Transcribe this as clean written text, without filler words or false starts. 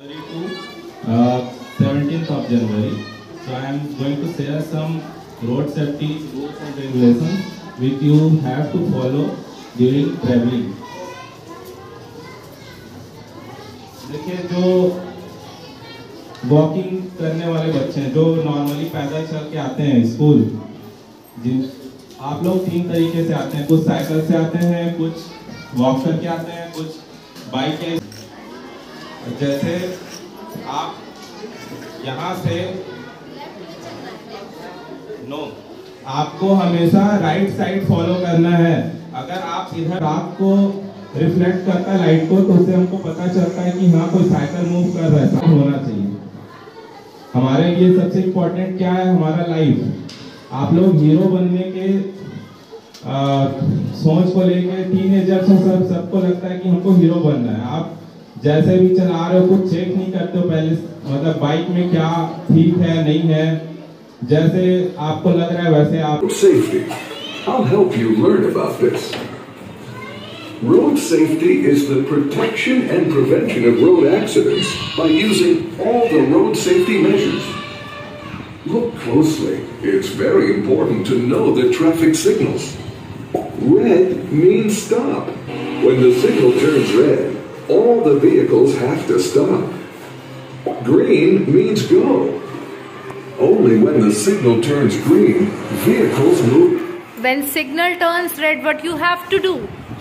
17th of January. So I am going to share some road safety rules and regulations which you have to follow during traveling. देखिए, जो walking करने वाले बच्चे हैं, जो normally पैदल चल के आते हैं स्कूल, जिन आप लोग 3 तरीके से आते हैं। कुछ साइकिल से आते हैं, कुछ वॉक करके आते हैं, कुछ बाइक के। जैसे आप यहाँ से आपको हमेशा राइट साइड फॉलो करना है। अगर आप इधर आपको रिफ्लेक्ट करता है लाइट को, तो उससे हमको पता चलता है कि हाँ, कोई साइकिल मूव कर रहा है, ऐसा होना चाहिए। हमारे लिए सबसे इम्पोर्टेंट क्या है? हमारा लाइफ। आप लोग हीरो बनने के सोच को लेके टीनेजर्स सबको लगता है कि हमको हीरो बनना है। आप जैसे भी चला रहे हो, कुछ चेक नहीं करते हो पहले, मतलब बाइक में क्या ठीक है नहीं है, जैसे आपको लग रहा है वैसे आप। Safety. I'll help you learn about this. Road safety is the protection and prevention of road accidents by using all the road safety measures. Look closely. It's very important to know the traffic signals. Red means stop. When the signal turns red, all the vehicles have to stop. Green means go. Only when the signal turns green, vehicles move. When signal turns red, what you have to do?